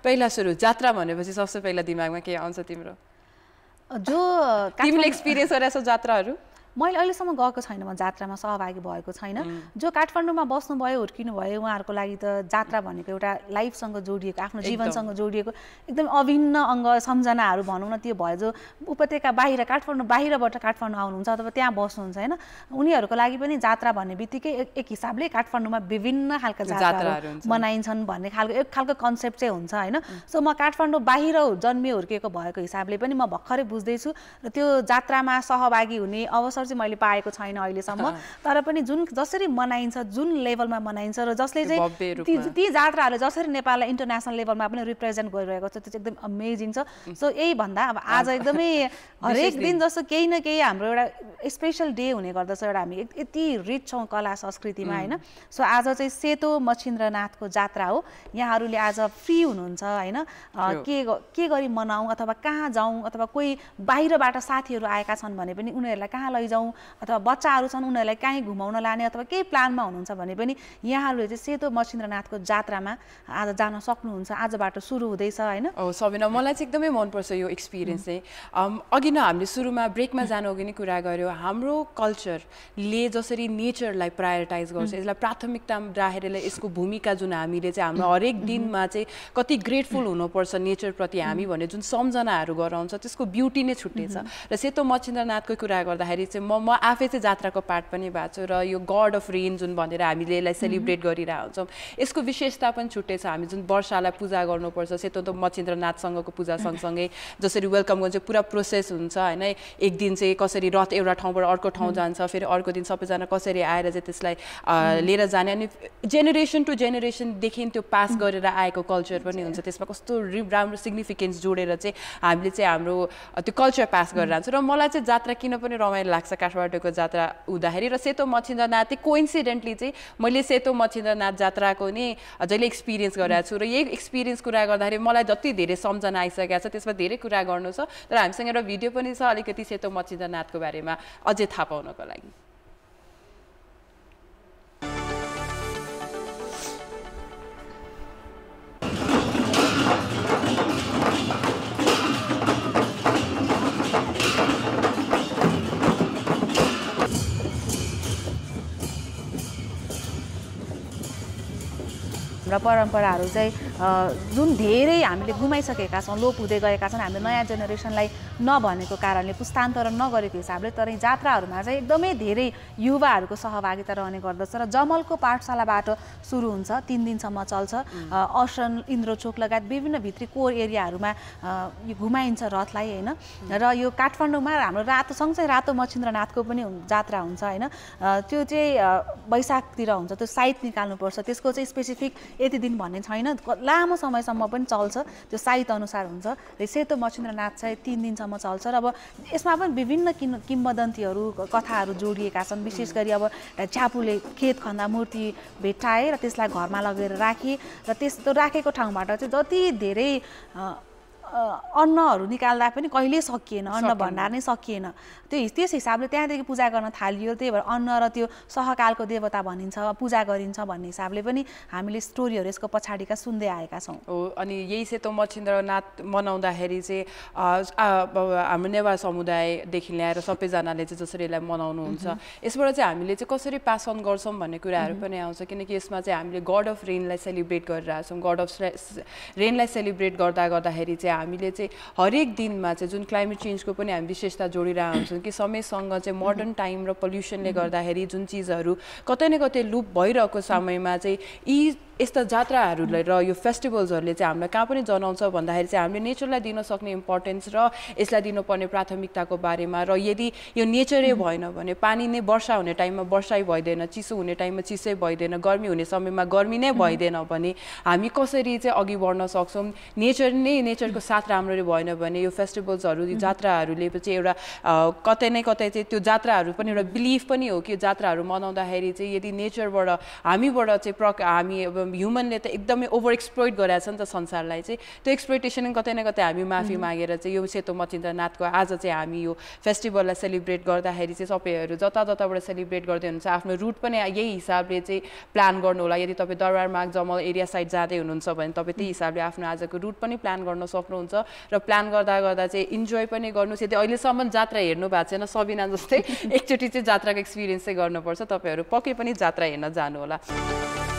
पहिला सुरु जात्रा भनेपछि सबसे पहिला दिमागमा के आउँछ तिम्रो जो तिमीले एक्सपिरियन्स गरेछौ जात्राहरू मैले अहिलेसम्म गएको छैन म जात्रामा सहभागी भएको छैन जो काठमाडौँमा बस्नु भयो हुर्किनु भयो उहाँहरूको लागि त जात्रा भनेको एउटा लाइफसँग जोडिएको आफ्नो जीवनसँग जोडिएको एकदम अभिन्न अङ्ग सम्झनाहरू भनौँ न त्यो भयो जो उपत्यका बाहिर काठमाडौँ बाहिरबाट काठमाडौँ आउनुहुन्छ अथवा त्यहाँ बस्नुहुन्छ होइन उनीहरूको लागि पनि जात्रा भन्ने बित्तिकै एक हिसाबले काठमाडौँमा विभिन्न खालका जात्राहरू मनाइन्छन् भन्ने खालको एक खालको कन्सेप्ट चाहिँ हुन्छ होइन सो म काठमाडौँ बाहिर जन्मिए हुर्किएको भएको हिसाबले पनि म भर्खरै बुझ्दैछु र त्यो जात्रामा सहभागी हुने अवसर चाहिँ मैले पाएको छैन अहिलेसम्म तर पनि जसरी मनाइन्छ जुन लेभलमा मनाइन्छ र जसले चाहिँ ती जात्राहरूले जसरी नेपाललाई इन्टरनेसनल लेभलमा पनि रिप्रेजेन्ट गरिरहेको छ त्यो चाहिँ एकदम अमेजिङ छ सो यही भन्दा अब आज एकदमै हरेक दिन जस्तो केही न केही हाम्रो एउटा स्पेसल डे हुने गर्दछ एउटा हामी यति रिच छौँ कला संस्कृतिमा होइन सो आज चाहिँ सेतो मच्छिन्द्रनाथको जात्रा हो यहाँहरूले आज फ्री हुनुहुन्छ होइन के गरी मनाऊँ अथवा कहाँ जाउँ अथवा कोही बाहिरबाट साथीहरू आएका छन् भने पनि उनीहरूलाई कहाँ लैजाउँ अथवा बच्चाहरू छन् उनीहरूलाई कहीँ घुमाउन लाने अथवा केही प्लानमा हुनुहुन्छ भने पनि यहाँहरूले चाहिँ सेतो मच्छिन्द्रनाथको जात्रामा आज जान सक्नुहुन्छ आजबाट सुरु हुँदैछ होइन सबिना मलाई चाहिँ एकदमै मनपर्छ यो एक्सपिरियन्स चाहिँ अघि नै हामीले सुरुमा ब्रेकमा जानु अघि नै कुरा गर्यो हाम्रो कल्चरले जसरी नेचरलाई प्रायोरिटाइज गर्छ यसलाई प्राथमिकतामा राखेर यसको भूमिका जुन हामीले चाहिँ हाम्रो हरेक दिनमा चाहिँ कति ग्रेटफुल हुनुपर्छ नेचरप्रति हामी भन्ने जुन सम्झनाहरू गराउँछ त्यसको ब्युटी नै छुट्टै छ र सेतो मच्छिन्द्रनाथको कुरा गर्दाखेरि चाहिँ म आफै चाहिँ जात्राको पार्ट पनि भएको छु र यो गड अफ रेन जुन भनेर हामीले यसलाई सेलिब्रेट गरिरहेको हुन्छौँ यसको विशेषता पनि छुट्टै छ हामी जुन वर्षालाई पूजा गर्नुपर्छ सेतो मच्छिन्द्रनाथसँगको पूजा सँगसँगै जसरी वेलकम गर्नु चाहिँ पुरा प्रोसेस हुन्छ होइन एक दिन चाहिँ कसरी रथ एउटा ठाउँबाट अर्को ठाउँ जान्छ फेरि अर्को दिन सबैजना कसरी आएर चाहिँ त्यसलाई लिएर जाने अनि जेनेरेसन टु जेनेरेसनदेखि त्यो पास गरेर आएको कल्चर पनि हुन्छ त्यसमा कस्तो राम्रो सिग्निफिकेन्स जोडेर चाहिँ हामीले चाहिँ हाम्रो त्यो कल्चर पास गरेर जान्छ र मलाई चाहिँ जात्रा किन पनि रमाइलो लाग्छ काठमाडौँको जात्रा हुँदाखेरि र सेतो मच्छिन्द्रनाथ कोइन्सिडेन्टली चाहिँ मैले सेतो मच्छिन्द्रनाथ जात्राको नि जहिले एक्सपिरियन्स गरेको छु र यही एक्सपिरियन्स कुरा गर्दाखेरि मलाई जति धेरै सम्झना आइसकेको छ त्यसमा धेरै कुरा गर्नु छ तर हामीसँग एउटा भिडियो पनि छ अलिकति सेतो मच्छिन्द्रनाथको बारेमा अझै थाहा पाउनको लागि परम्पराहरू चाहिँ जुन धेरै हामीले गुमाइसकेका छौँ लोप हुँदै गएका छन् हामीले नयाँ जेनेरेसनलाई नभनेको कारणले पुस्तान्तरण नगरेको हिसाबले तर यी जात्राहरूमा चाहिँ एकदमै धेरै युवाहरूको सहभागिता रहने गर्दछ र जमलको पाठशालाबाट सुरु हुन्छ 3 दिनसम्म चल्छ असन इन्द्रचोक लगायत विभिन्न भित्री कोर एरियाहरूमा यो घुमाइन्छ रथलाई होइन र यो काठमाडौँमा हाम्रो रातो सँगसँगै रातो मच्छिन्द्रनाथको पनि जात्रा हुन्छ होइन त्यो चाहिँ वैशाखतिर हुन्छ त्यो साइत निकाल्नुपर्छ त्यसको चाहिँ स्पेसिफिक यति दिन भन्ने छैन लामो समयसम्म पनि चल्छ त्यो साइत अनुसार हुन्छ र सेतो मच्छिन्द्रनाथ चाहिँ 3 दिनसम्म चल्छ र अब यसमा पनि विभिन्न किम्वदन्तीहरू कथाहरू जोडिएका छन् विशेष गरी अब च्यापुले खेत खन्दा मूर्ति भेट्टाए र त्यसलाई घरमा लगेर राखे र त्यस्तो राखेको ठाउँबाट चाहिँ जति धेरै अन्नहरू निकाल्दा पनि कहिल्यै सकिएन अन्न भण्डार नै सकिएन त्यस हिसाबले त्यहाँदेखि पूजा गर्न थालियो त्यही भएर अन्न र त्यो सहकालको देवता भनिन्छ पूजा गरिन्छ भन्ने हिसाबले पनि हामीले स्टोरीहरू यसको पछाडिका सुन्दै आएका छौँ अनि यही सेतो मच्छिन्द्रनाथ मनाउँदाखेरि चाहिँ हाम्रो नेवार समुदायदेखि ल्याएर सबैजनाले चाहिँ जसरी यसलाई मनाउनुहुन्छ यसबाट चाहिँ हामीले चाहिँ कसरी पास अन गर्छौँ भन्ने कुराहरू पनि आउँछ किनकि यसमा चाहिँ हामीले गड अफ रेनलाई सेलिब्रेट गरिरहेको छौँ गड अफ रेनलाई सेलिब्रेट गर्दाखेरि चाहिँ हामीले चाहिँ हरेक दिनमा चाहिँ जुन क्लाइमेट चेन्जको पनि हामी विशेषता जोडिरहेको हुन्छौँ कि समयसँग चाहिँ मोडर्न टाइम र पल्युसनले गर्दाखेरि जुन चिजहरू कतै न कतै लुप भइरहेको समयमा चाहिँ यी यस्ता जात्राहरूले र यो फेस्टिभल्सहरूले चाहिँ हामीलाई कहाँ पनि जनाउँछ भन्दाखेरि चाहिँ हामीले नेचरलाई दिन सक्ने इम्पोर्टेन्स र यसलाई दिनुपर्ने प्राथमिकताको बारेमा र यदि यो नेचरै भएन भने पानी नै वर्षा हुने टाइममा वर्षै भइदिएन चिसो हुने टाइममा चिसै भइदिएन गर्मी हुने समयमा गर्मी नै भइदिएन भने हामी कसरी चाहिँ अघि बढ्न सक्छौँ नेचरको साथ राम्ररी भएन भने यो फेस्टिभल्सहरू जात्राहरूले चाहिँ एउटा कतै न कतै चाहिँ त्यो जात्राहरू पनि एउटा बिलिफ पनि हो कि जात्राहरू मनाउँदाखेरि चाहिँ यदि नेचरबाट हामीबाट चाहिँ हामी ह्युमनले त एकदमै ओभर एक्सप्लोइट गरेछ नि त संसारलाई चाहिँ त्यो एक्सप्लोइटेसन कतै न कतै हामी माफी मागेर चाहिँ यो सेतो मचिन्द्रनाथको आज चाहिँ हामी यो फेस्टिभललाई सेलिब्रेट गर्दाखेरि चाहिँ सबैहरू जताबाट सेलिब्रेट गर्दै हुनुहुन्छ आफ्नो रुट पनि यही हिसाबले चाहिँ प्लान गर्नु होला यदि तपाईँ दरबारमाग जमल एरिया साइड जाँदै हुनुहुन्छ भने तपाईँ त्यही हिसाबले आफ्नो आजको रुट पनि प्लान गर्न सक्नुहुन्छ र प्लान गर्दा चाहिँ इन्जोय पनि गर्नुहोस् यदि अहिलेसम्म जात्रा हेर्नु भएको छैन सबिना जस्तै एकचोटि चाहिँ जात्राको एक्सपिरियन्स चाहिँ गर्नुपर्छ तपाईँहरू पक्कै पनि जात्रा हेर्न जानु होला